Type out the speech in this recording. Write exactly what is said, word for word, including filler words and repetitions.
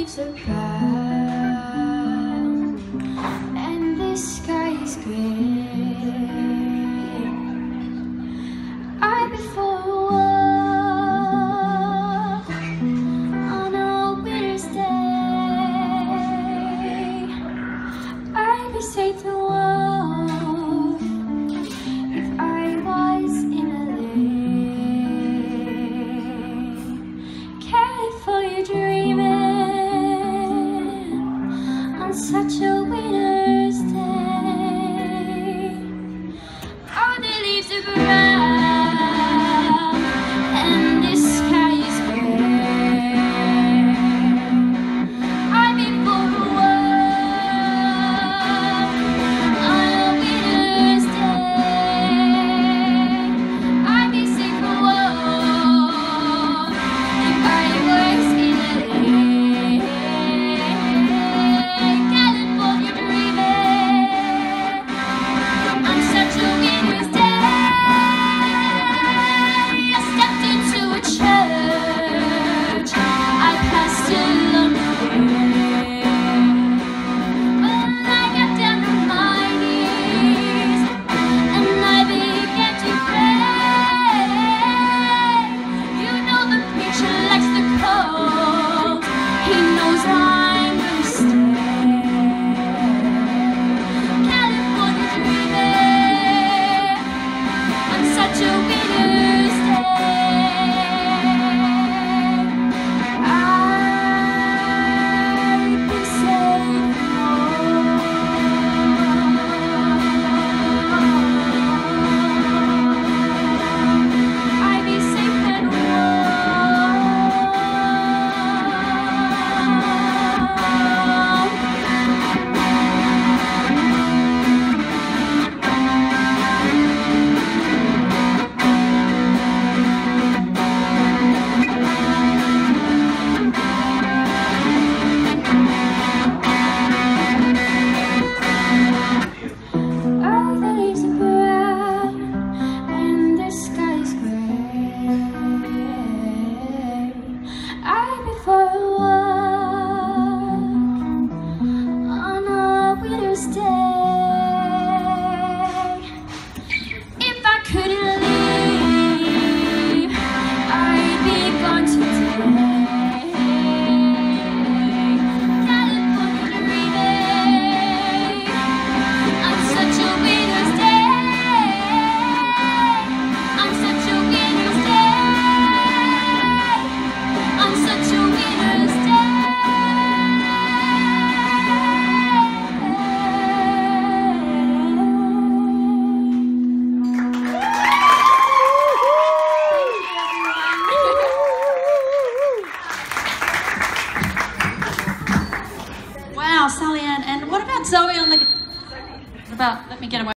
leaves are brown and the sky is grey. I before a walk on a winter's day. I'd be safe to walk if I was in a lane. California dreaming on such a winter's day. All the leaves are brown and the sky is grey. I'm in for a walk on a winter's day. I'd be sick for walk if I was in a lane. California dreaming on such a winter's day. I stepped into a church, I passed along the way. Well, I got down on my knees and I began to pray. You know the preacher likes the cold, he knows I'm gonna stay. California dreaming on such a winter's day. I've been safe I'd be safe and all the leaves are brown and the sky is grey. I before a walk on a winter's day. If I couldn't leave, I'd be gone today. California dreaming on such a winter's day. On such a winter's day. On such a winter's day. Wow, Sally Ann. And what about Zoe on the... What about, let me get away.